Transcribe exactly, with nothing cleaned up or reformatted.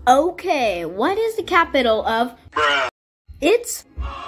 Okay, what is the capital of... Bruh. It's...